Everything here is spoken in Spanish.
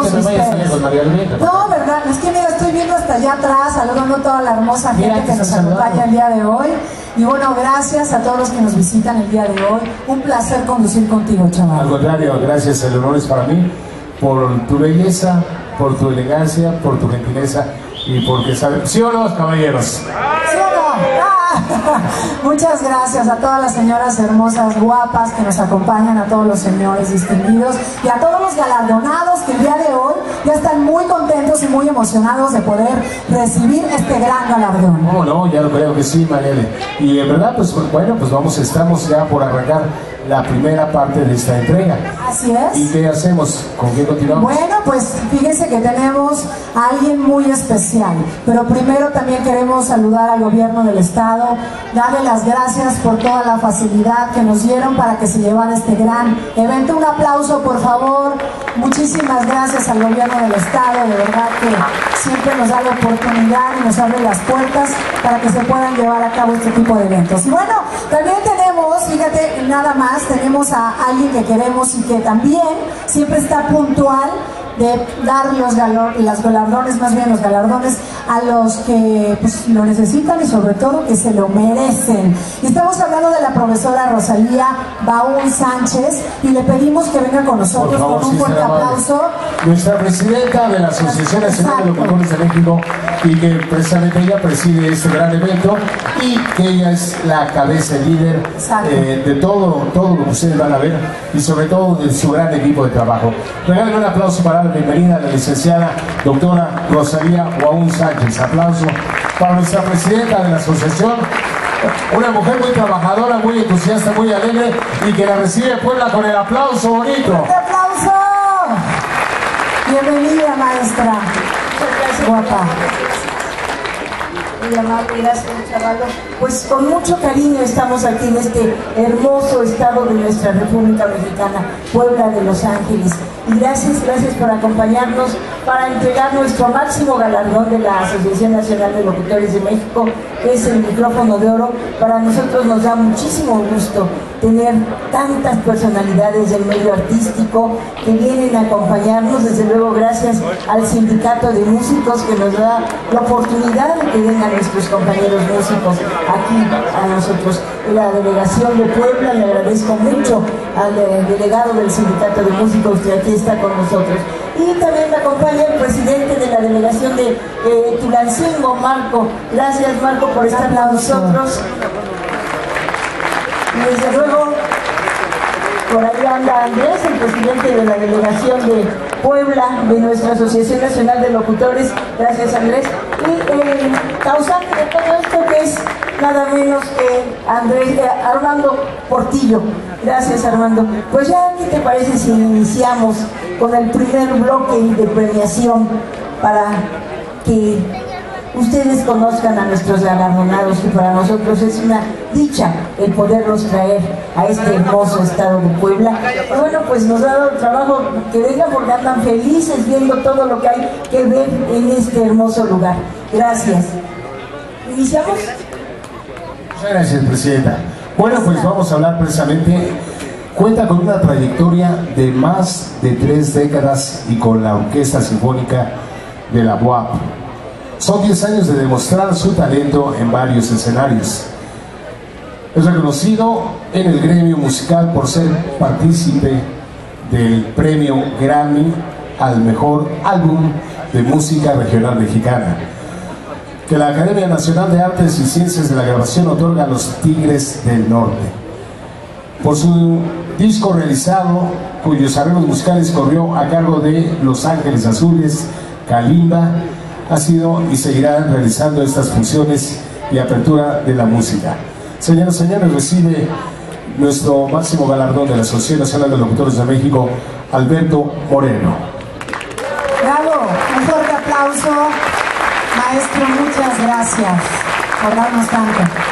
todos ustedes. No, verdad, es que mira, estoy viendo hasta allá atrás, saludando a toda la hermosa gente que nos acompaña el día de hoy. Y bueno, gracias a todos los que nos visitan el día de hoy. Un placer conducir contigo, chaval. Al contrario, gracias, el honor es para mí, por tu belleza, por tu elegancia, por tu gentileza y porque sabes, ¿sí o no, caballeros? ¿Sí o no? Muchas gracias a todas las señoras hermosas, guapas que nos acompañan, a todos los señores distinguidos y a todos los galardonados que el día de hoy ya están muy contentos y muy emocionados de poder recibir este gran galardón. ¿Cómo no? Ya lo creo que sí, Marielle. Y en verdad, pues bueno, pues estamos ya por arrancar la primera parte de esta entrega. Así es. ¿Y qué hacemos? ¿Con qué continuamos? Bueno, pues fíjense que tenemos a alguien muy especial, pero primero también queremos saludar al gobierno del estado, darle las gracias por toda la facilidad que nos dieron para que se llevara este gran evento. Un aplauso, por favor. Muchísimas gracias al gobierno del estado, de verdad que siempre nos da la oportunidad y nos abre las puertas para que se puedan llevar a cabo este tipo de eventos. Y bueno, también tenemos, fíjate, nada más, tenemos a alguien que queremos y que también siempre está puntual de dar los galardones, más bien los galardones a los que pues, lo necesitan y sobre todo que se lo merecen. Y estamos hablando de la profesora Rosalía Baún Sánchez y le pedimos que venga con nosotros, por favor, con un fuerte aplauso. Nuestra presidenta de la Asociación Nacional de Locutores de México y que precisamente ella preside este gran evento y que ella es la cabeza líder de todo lo que ustedes van a ver y sobre todo de su gran equipo de trabajo. Regálenme un aplauso para la bienvenida a la licenciada doctora Rosalía Baún Sánchez. Aplauso para nuestra presidenta de la asociación, una mujer muy trabajadora, muy entusiasta, muy alegre y que la recibe Puebla con el aplauso bonito. ¡Un aplauso! Bienvenida, maestra. Guapa. Muy amable, gracias, Chavalo. Pues con mucho cariño estamos aquí en este hermoso estado de nuestra República Mexicana, Puebla de Los Ángeles. Y gracias por acompañarnos para entregar nuestro máximo galardón de la Asociación Nacional de Locutores de México, que es el micrófono de oro. Para nosotros nos da muchísimo gusto tener tantas personalidades del medio artístico que vienen a acompañarnos, desde luego gracias al Sindicato de Músicos que nos da la oportunidad de que vengan nuestros compañeros músicos aquí a nosotros. La delegación de Puebla, le agradezco mucho al delegado del Sindicato de Músicos que aquí está con nosotros. Y también me acompaña el presidente de la delegación de Tulancingo, Marco. Gracias, Marco, por estar con nosotros. Y desde luego, por ahí anda Andrés, el presidente de la delegación de Puebla, de nuestra Asociación Nacional de Locutores. Gracias, Andrés. Y el causante de todo esto, que es nada menos que Armando Portillo. Gracias, Armando. Pues ya, ¿qué te parece si iniciamos con el primer bloque de premiación para que ustedes conozcan a nuestros galardonados, que para nosotros es una dicha el poderlos traer a este hermoso estado de Puebla? Bueno, pues nos ha dado trabajo que vengan porque andan felices viendo todo lo que hay que ver en este hermoso lugar. Gracias. ¿Iniciamos? Muchas gracias, presidenta. Bueno, pues vamos a hablar precisamente. Cuenta con una trayectoria de más de 3 décadas y con la Orquesta Sinfónica de la UAP. Son 10 años de demostrar su talento en varios escenarios. Es reconocido en el gremio musical por ser partícipe del premio Grammy al mejor álbum de música regional mexicana, que la Academia Nacional de Artes y Ciencias de la Grabación otorga a los Tigres del Norte. Por su disco realizado, cuyos arreglos musicales corrió a cargo de Los Ángeles Azules, Kalimba, ha sido y seguirá realizando estas funciones y apertura de la música. Señoras y señores, recibe nuestro máximo galardón de la Asociación Nacional de Locutores de México, Alberto Moreno. Bravo, un fuerte aplauso. Maestro, muchas gracias por darnos tanto.